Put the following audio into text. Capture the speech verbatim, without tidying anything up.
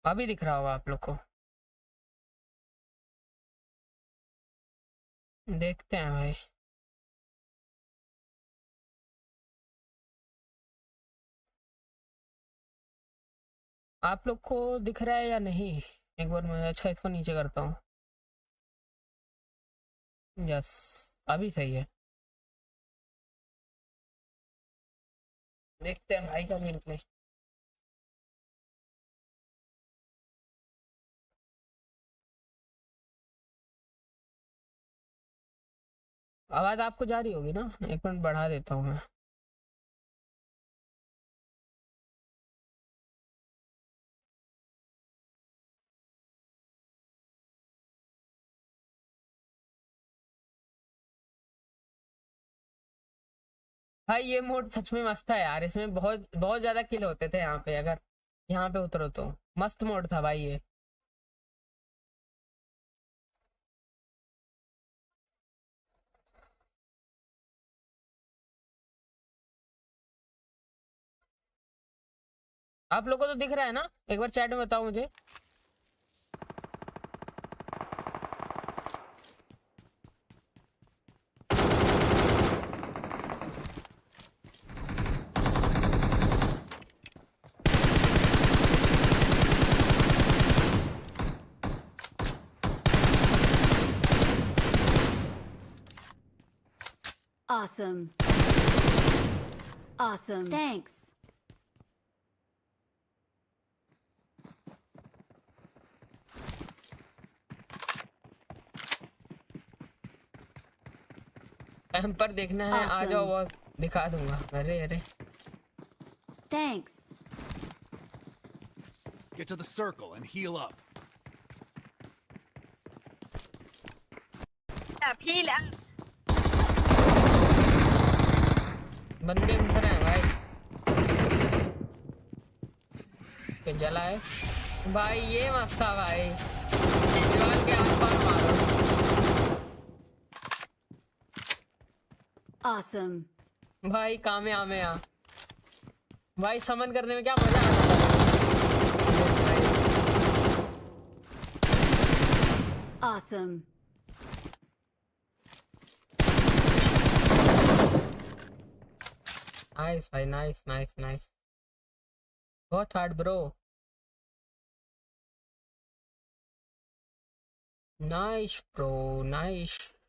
अभी दिख रहा होगा आप लोग को। देखते हैं भाई। आप लोग को दिख रहा है या नहीं? एक बार मैं अच्छा इसको नीचे करता हूँ। यस, अभी सही है। देखते हैं भाई का गेम प्ले। आवाज आपको जा रही होगी ना? एक मिनट बढ़ा देता हूँ मैं। भाई ये मोड सच में मस्त है यार, इसमें बहुत बहुत ज्यादा किल होते थे यहाँ पे, अगर यहाँ पे उतरो तो। मस्त मोड था भाई ये। आप लोगों को तो दिख रहा है ना? एक बार चैट में बताओ मुझे। Awesome. Awesome. Thanks. एम पर देखना है, आ जाओ बॉस, दिखा दूंगा। अरे अरे Thanks. Get to the circle and heal up. बंदे उतर हैं भाई। तो जला है भाई, ये मस्त था भाई। दीवार के आसपास मारो। Awesome. भाई कामे आमे आ भाई, समन करने में क्या मजा आता था। Awesome. नाइस भाई, नाइस नाइस नाइस। बहुत hard bro. Nice bro, nice.